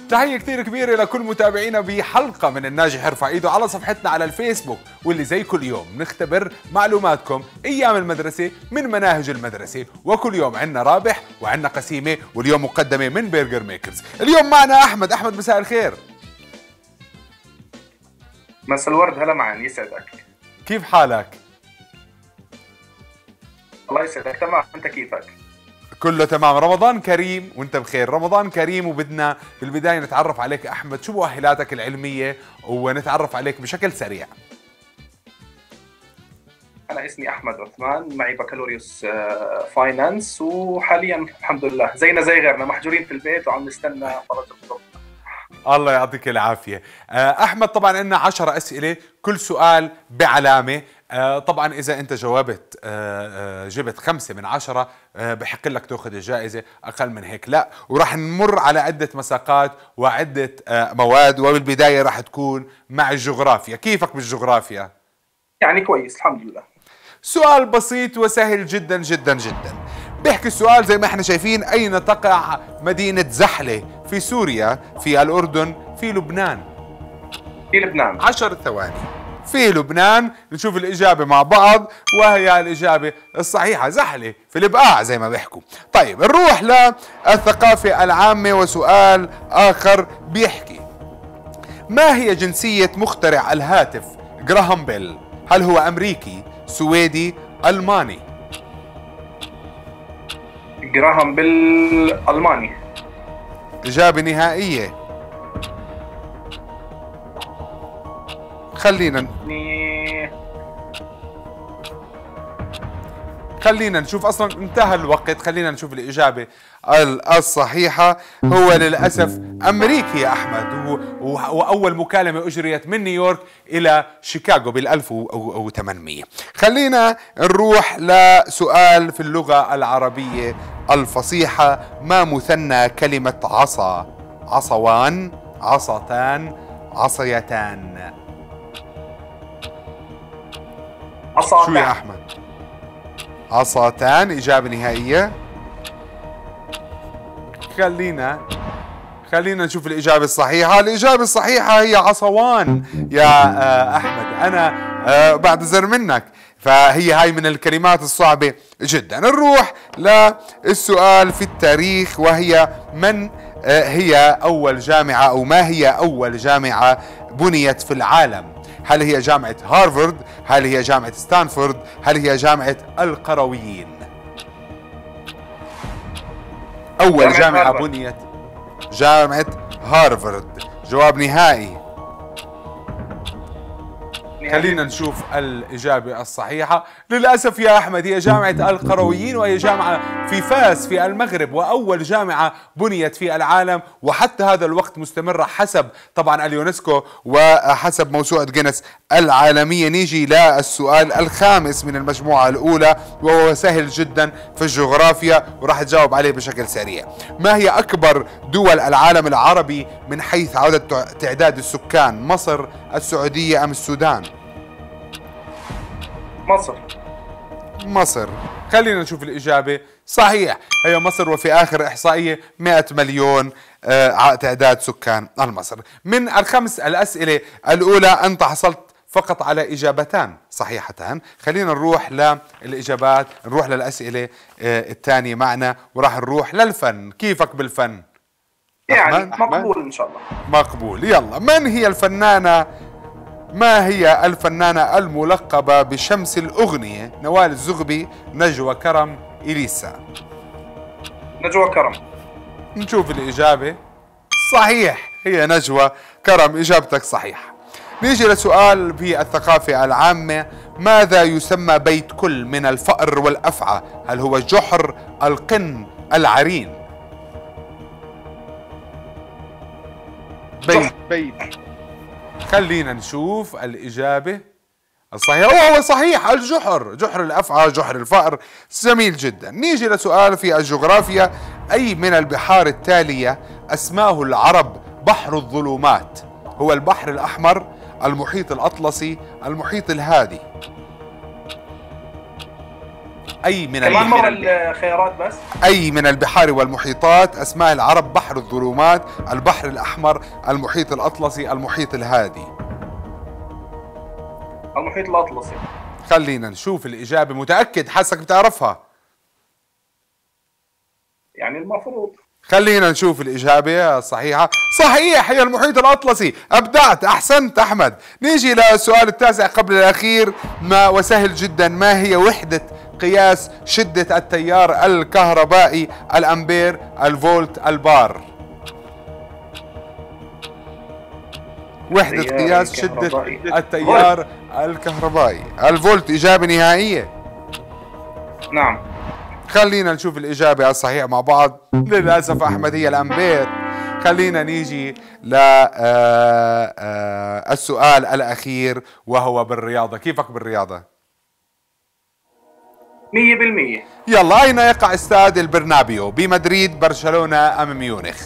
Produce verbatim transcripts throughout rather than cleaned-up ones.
تحية كثير كبيرة لكل متابعينا بحلقة من الناجح ارفع ايده على صفحتنا على الفيسبوك، واللي زي كل يوم نختبر معلوماتكم ايام المدرسة من مناهج المدرسة، وكل يوم عندنا رابح وعندنا قسيمة، واليوم مقدمة من برجر ميكرز. اليوم معنا احمد. احمد مساء الخير. مساء الورد، هلا معن، يسعدك. كيف حالك؟ الله يسعدك، تمام. انت كيفك؟ كله تمام. رمضان كريم وانت بخير. رمضان كريم، وبدنا في البداية نتعرف عليك احمد، شو مؤهلاتك العلمية ونتعرف عليك بشكل سريع. انا اسمي احمد عثمان، معي بكالوريوس فاينانس، وحاليا الحمد لله زينا زي غيرنا محجورين في البيت وعم نستنى فرج الخطوة. الله يعطيك العافية. احمد طبعا عندنا عشرة اسئلة، كل سؤال بعلامة. طبعا اذا انت جاوبت جبت خمسة من عشرة بحق لك تاخذ الجائزة، اقل من هيك لا. وراح نمر على عدة مساقات وعدة مواد، وبالبداية راح تكون مع الجغرافيا. كيفك بالجغرافيا؟ يعني كويس الحمد لله. سؤال بسيط وسهل جدا جدا جدا. بيحكي السؤال زي ما احنا شايفين: اين تقع مدينة زحلة؟ في سوريا، في الأردن، في لبنان؟ في لبنان. عشر ثواني. في لبنان. نشوف الإجابة مع بعض، وهي الإجابة الصحيحة، زحلة في البقاع زي ما بيحكوا. طيب نروح للثقافة العامة، وسؤال آخر بيحكي: ما هي جنسية مخترع الهاتف جراهام بيل؟ هل هو أمريكي، سويدي، ألماني؟ جراهام بيل ألماني. إجابة نهائية. خلينا خلينا نشوف، اصلا انتهى الوقت. خلينا نشوف الاجابه الصحيحه. هو للاسف امريكي يا احمد، واول مكالمه اجريت من نيويورك الى شيكاغو بال ألف وثمانمئة. خلينا نروح لسؤال في اللغه العربيه الفصيحه: ما مثنى كلمه عصا؟ عصوان، عصتان، عصيتان؟ عصاتان. شو يا احمد؟ عصاتان. اجابه نهائيه. خلينا خلينا نشوف الاجابه الصحيحه. الاجابه الصحيحه هي عصوان يا احمد. انا بعتذر منك، فهي هاي من الكلمات الصعبه جدا. نروح للسؤال في التاريخ، وهي: من هي اول جامعه، او ما هي اول جامعه بنيت في العالم؟ هل هي جامعة هارفارد؟ هل هي جامعة ستانفورد؟ هل هي جامعة القرويين؟ أول جامعة, جامعة بنيت جامعة هارفارد. جواب نهائي. خلينا نشوف الإجابة الصحيحة. للأسف يا أحمد هي جامعة القرويين، وهي جامعة في فاس في المغرب، وأول جامعة بنيت في العالم، وحتى هذا الوقت مستمرة حسب طبعا اليونسكو وحسب موسوعة جينيس العالمية. نيجي للسؤال الخامس من المجموعة الأولى، وهو سهل جدا في الجغرافيا وراح تجاوب عليه بشكل سريع. ما هي أكبر دول العالم العربي من حيث عدد تعداد السكان؟ مصر، السعودية، أم السودان؟ مصر. مصر. خلينا نشوف الإجابة. صحيح، هي مصر، وفي آخر إحصائية مئة مليون آه تعداد سكان المصر. من الخمس الأسئلة الأولى أنت حصلت فقط على إجابتان صحيحتان. خلينا نروح للإجابات، نروح للأسئلة آه الثانية معنا، وراح نروح للفن. كيفك بالفن؟ يعني مقبول إن شاء الله. مقبول. يلا، من هي الفنانة ما هي الفنانة الملقبة بشمس الأغنية؟ نوال الزغبي، نجوى كرم، إليسا؟ نجوى كرم. نشوف الإجابة. صحيح، هي نجوى كرم. إجابتك صحيحة. نيجي لسؤال في الثقافة العامة: ماذا يسمى بيت كل من الفأر والأفعى؟ هل هو الجحر، القن، العرين؟ بيت بيت خلينا نشوف الإجابة الصحيحة. وهو صحيح، الجحر، جحر الأفعى، جحر الفأر. جميل جدا. نيجي لسؤال في الجغرافيا: أي من البحار التالية أسماه العرب بحر الظلمات؟ هو البحر الأحمر، المحيط الأطلسي، المحيط الهادي؟ أي من كمان مرة البحار الخيارات بس. أي من البحار والمحيطات أسماء العرب بحر الظلمات، البحر الأحمر، المحيط الأطلسي، المحيط الهادي. المحيط الأطلسي. خلينا نشوف الإجابة. متأكد حاسك بتعرفها؟ يعني المفروض. خلينا نشوف الإجابة الصحيحة. صحيح، هي المحيط الأطلسي. أبدعت، أحسنت أحمد. نيجي للسؤال التاسع قبل الأخير، ما وسهل جدا. ما هي وحدة قياس شدة التيار الكهربائي؟ الأمبير، الفولت، البار. وحدة قياس شدة التيار الكهربائي. الفولت إجابة نهائية. نعم. خلينا نشوف الإجابة الصحيحة مع بعض. للأسف أحمد هي الأمبير. خلينا نيجي للسؤال الأخير وهو بالرياضة. كيفك بالرياضة؟ مية بالمية. يلا، أين يقع استاد البرنابيو؟ بمدريد، برشلونة، أم ميونخ؟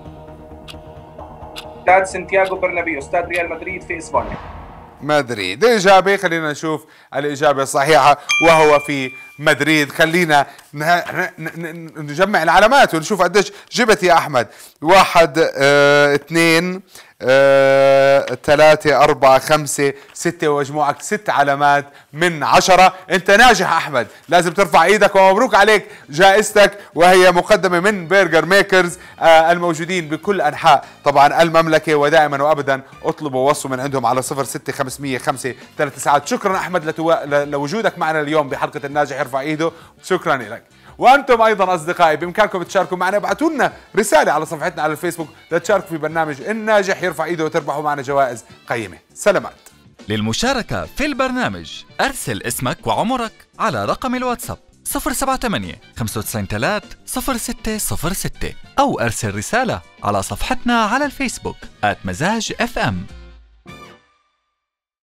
استاد سانتياغو برنابيو، استاد ريال مدريد في إسبانيا. مدريد إجابة. خلينا نشوف الإجابة الصحيحة وهو في مدريد. خلينا نجمع العلامات ونشوف قديش جبت يا أحمد. واحد اه اثنين اه ثلاثة أربعة خمسة ستة، ومجموعك ست علامات من عشرة. أنت ناجح أحمد، لازم ترفع إيدك ومبروك عليك جائزتك، وهي مقدمة من برجر ميكرز اه الموجودين بكل أنحاء طبعا المملكة. ودائما وأبدا اطلبوا وصوا من عندهم على صفر ستة خمسمية خمسة ثلاثة ساعات. شكرا أحمد لتو... لوجودك معنا اليوم بحلقة الناجح يرفع إيده. شكرا لك. وأنتم أيضا أصدقائي بإمكانكم تشاركوا معنا. ابعتوا لنا رسالة على صفحتنا على الفيسبوك لتشاركوا في برنامج الناجح يرفع إيده وتربحوا معنا جوائز قيمة. سلامات. للمشاركة في البرنامج أرسل اسمك وعمرك على رقم الواتساب صفر سبعة ثمانية خمسة تسعة ثلاثة صفر ستة صفر ستة، أو أرسل رسالة على صفحتنا على الفيسبوك آت مزاج اف ام.